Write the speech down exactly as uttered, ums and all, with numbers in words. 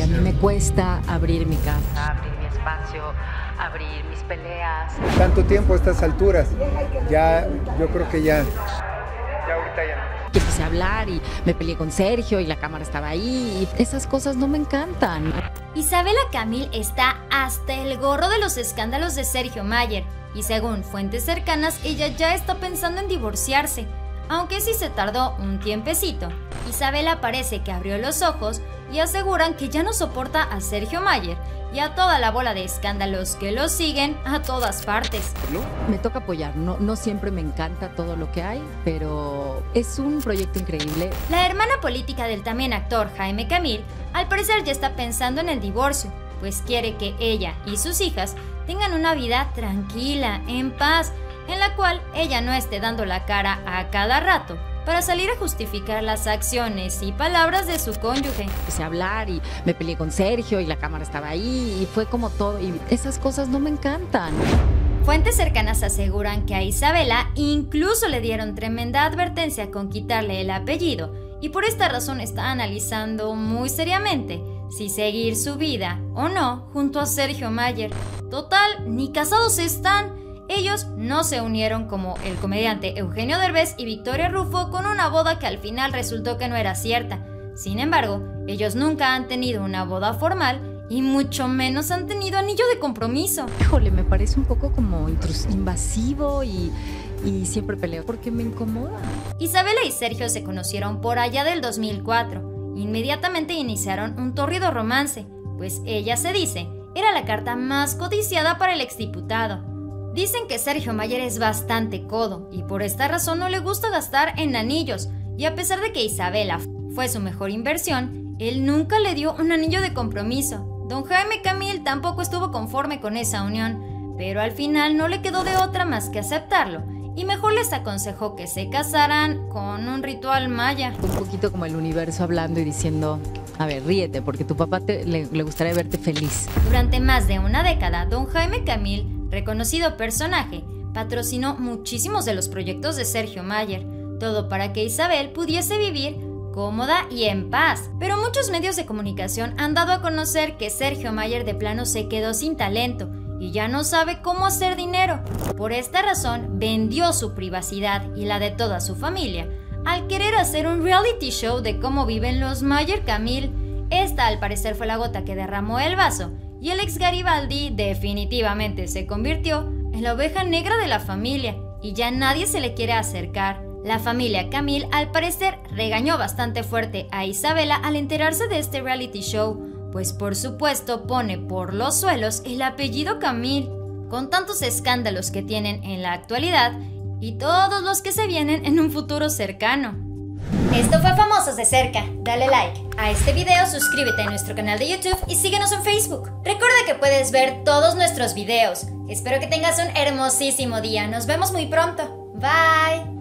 A mí me cuesta abrir mi casa, abrir mi espacio, abrir mis peleas. Tanto tiempo a estas alturas, ya yo creo que ya, ya ahorita ya no. Que empecé a hablar y me peleé con Sergio y la cámara estaba ahí y esas cosas no me encantan. Isabela Camil está hasta el gorro de los escándalos de Sergio Mayer y según fuentes cercanas ella ya está pensando en divorciarse. Aunque sí se tardó un tiempecito, Isabela parece que abrió los ojos y aseguran que ya no soporta a Sergio Mayer y a toda la bola de escándalos que lo siguen a todas partes. Me toca apoyar, no, no siempre me encanta todo lo que hay, pero es un proyecto increíble. La hermana política del también actor Jaime Camil al parecer ya está pensando en el divorcio, pues quiere que ella y sus hijas tengan una vida tranquila, en paz, en la cual ella no esté dando la cara a cada rato para salir a justificar las acciones y palabras de su cónyuge. Empecé a hablar y me peleé con Sergio y la cámara estaba ahí y fue como todo y esas cosas no me encantan. Fuentes cercanas aseguran que a Isabela incluso le dieron tremenda advertencia con quitarle el apellido y por esta razón está analizando muy seriamente si seguir su vida o no junto a Sergio Mayer. Total, ni casados están. Ellos no se unieron como el comediante Eugenio Derbez y Victoria Rufo con una boda que al final resultó que no era cierta. Sin embargo, ellos nunca han tenido una boda formal y mucho menos han tenido anillo de compromiso. Híjole, me parece un poco como intrus- invasivo y, y siempre peleo porque me incomoda. Isabela y Sergio se conocieron por allá del dos mil cuatro. Inmediatamente iniciaron un tórrido romance, pues ella se dice era la carta más codiciada para el exdiputado. Dicen que Sergio Mayer es bastante codo y por esta razón no le gusta gastar en anillos y a pesar de que Isabela fue su mejor inversión, él nunca le dio un anillo de compromiso. Don Jaime Camil tampoco estuvo conforme con esa unión, pero al final no le quedó de otra más que aceptarlo y mejor les aconsejó que se casaran con un ritual maya. Un poquito como el universo hablando y diciendo, a ver, ríete porque tu papá te, le, le gustaría verte feliz. Durante más de una década, don Jaime Camil, reconocido personaje, patrocinó muchísimos de los proyectos de Sergio Mayer, todo para que Isabel pudiese vivir cómoda y en paz. Pero muchos medios de comunicación han dado a conocer que Sergio Mayer de plano se quedó sin talento y ya no sabe cómo hacer dinero. Por esta razón, vendió su privacidad y la de toda su familia al querer hacer un reality show de cómo viven los Mayer Camil. Esta al parecer fue la gota que derramó el vaso y el ex Garibaldi definitivamente se convirtió en la oveja negra de la familia y ya nadie se le quiere acercar. La familia Camil al parecer regañó bastante fuerte a Isabela al enterarse de este reality show, pues por supuesto pone por los suelos el apellido Camil, con tantos escándalos que tienen en la actualidad y todos los que se vienen en un futuro cercano. Esto fue Famosos de Cerca. Dale like a este video, suscríbete a nuestro canal de YouTube y síguenos en Facebook. Recuerda que puedes ver todos nuestros videos. Espero que tengas un hermosísimo día. Nos vemos muy pronto. Bye.